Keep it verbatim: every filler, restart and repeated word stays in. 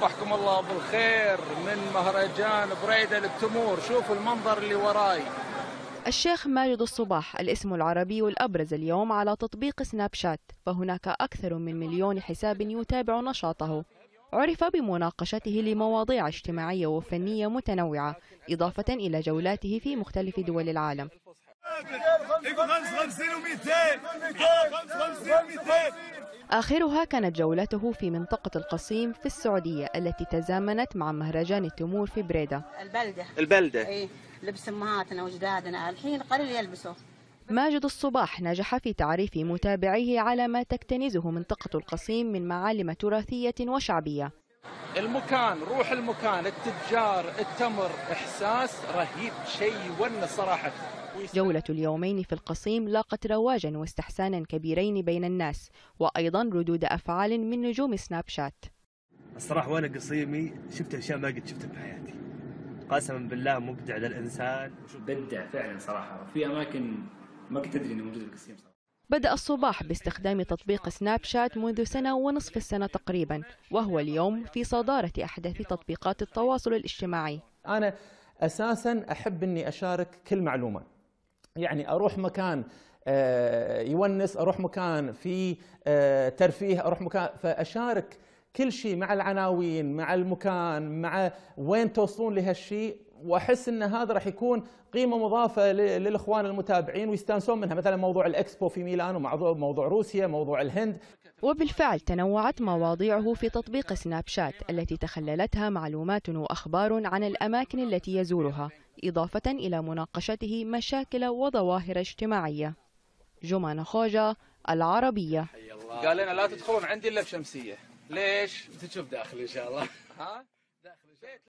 صبحكم الله بالخير من مهرجان بريدة للتمور. شوفوا المنظر اللي وراي. الشيخ ماجد الصباح الاسم العربي الأبرز اليوم على تطبيق سناب شات، فهناك أكثر من مليون حساب يتابع نشاطه. عرف بمناقشته لمواضيع اجتماعية وفنية متنوعة، إضافة إلى جولاته في مختلف دول العالم. آخرها كانت جولته في منطقة القصيم في السعودية التي تزامنت مع مهرجان التمور في بريدة. البلدة البلدة ايه لبس امهاتنا واجدادنا الحين قليل يلبسوا. ماجد الصباح نجح في تعريف متابعيه على ما تكتنزه منطقة القصيم من معالم تراثية وشعبية. المكان، روح المكان، التجار، التمر، إحساس رهيب، شيء يونس صراحة. جولة اليومين في القصيم لاقت رواجا واستحسانا كبيرين بين الناس، وأيضا ردود أفعال من نجوم سناب شات. الصراحة وأنا قصيمي شفت أشياء ما قد شفتها بحياتي، قسما بالله مبدع للإنسان. بدع فعلا صراحة، وفي أماكن ما كنت أدري إنه موجود القصيم صراحة. بدأ الصباح باستخدام تطبيق سناب شات منذ سنة ونصف السنة تقريبا، وهو اليوم في صدارة أحدث تطبيقات التواصل الاجتماعي. أنا أساسا أحب أني أشارك كل معلومة، يعني أروح مكان يونس، أروح مكان في ترفيه، أروح مكان فأشارك كل شيء مع العناوين، مع المكان، مع وين توصلون لهالشيء، واحس ان هذا راح يكون قيمه مضافه للاخوان المتابعين ويستانسون منها، مثلا موضوع الاكسبو في ميلانو، موضوع روسيا، موضوع الهند. وبالفعل تنوعت مواضيعه في تطبيق سناب شات التي تخللتها معلومات واخبار عن الاماكن التي يزورها، اضافه الى مناقشته مشاكل وظواهر اجتماعيه. جمانة خوجة، العربية. قال لنا لا تدخلون عندي الا بشمسيه. ليش؟ تشوف داخل ان شاء الله. ها؟